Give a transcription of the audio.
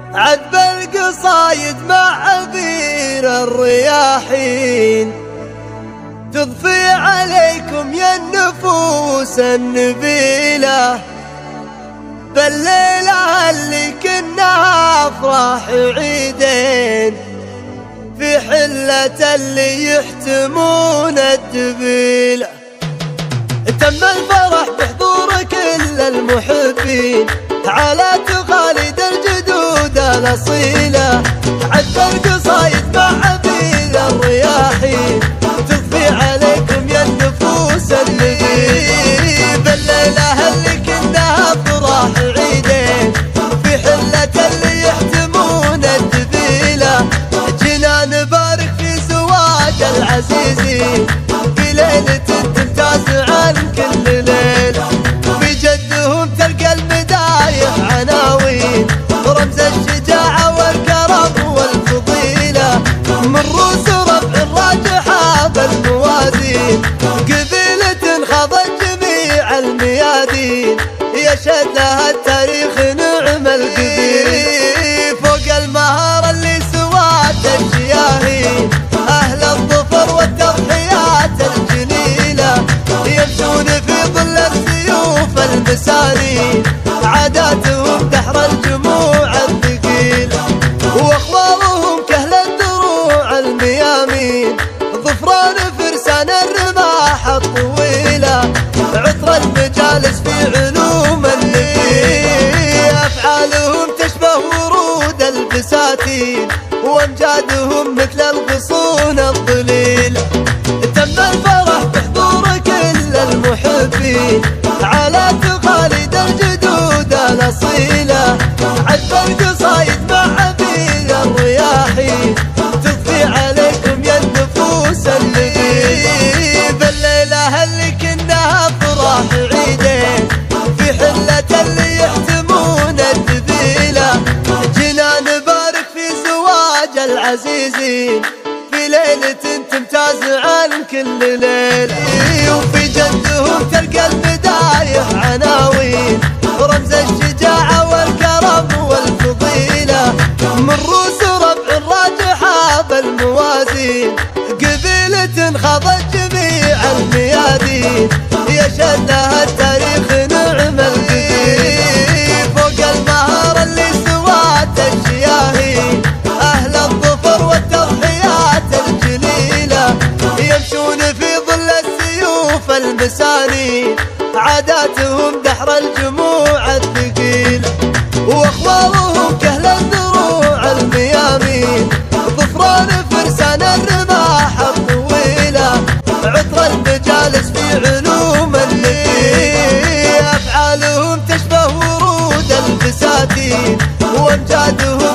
عذب القصايد مع عبير الرياحين تضفي عليكم يا النفوس النبيلة بالليلة اللي كنا أفراح عيدين في حلة اللي يحتمون الدبيلة. تم الفرح بحضور كل المحبين على تقاليد الجدود الأصيلة. عذب القصايد مع عبير الرياحين تضفي عليكم يا النفوس النبيلة بالليلة اللي كنا أفراح عيدين في حلة اللي يحتمون الدبيلة. جينا نبارك في زواج العزيزين في ليلة تمتاز عن كل ليلة. في جدهم تلقى المدايح عناوين رمز الشجاعة والكرم والفضيلة من رؤوس ربع الراجحة بالموازين قبيلة خاضت جميع الميادين يشهد لها التاريخ نعم القبيل. فوق المهارة اللي سوات الشياهين أهل الظفر والتضحيات الجليلة يمشون في ظل السيوف المسارين عاداتهم دحر الجموع الثقيلة وأخبارهم كهل الدروع الميامين ظفران فرسان الرماح الطويلة عطر المجالس في علوم النبيل. أفعالهم تشبه ورود البساتين وامجادهم مثل الغصون الظليلة. تم الفرح بحضور كل المحبين على تقاليد الجدود الأصيلة. عذب القصايد مع عبير الرياحين تضفي عليكم يا النفوس النبيلة بالليلة اللي كنا أفراح عيدين في حلة اللي يحتمون الدبيلة. جينا نبارك في زواج العزيزين في ليلة تمتاز عن كل ليلة. وفي جدهم تلقى المدايح عناوين رمز الشجاعة والكرم والفضيلة من رؤوس ربع الراجحة بالموازين قبيلة خاضت جميع الميادين يشهد لها التاريخ نعم القبيل. فوق المهارة اللي سوات الشياهين أهل الظفر والتضحيات الجليلة يمشون في ظل السيوف المسانين عاداتهم دحر الجموع الثقيلة وأخبارهم كهل الدروع الميامين ظفران فرسان الرماح الطويلة عطر المجالس في علوم النبيل. أفعالهم تشبه ورود البساتين وامجادهم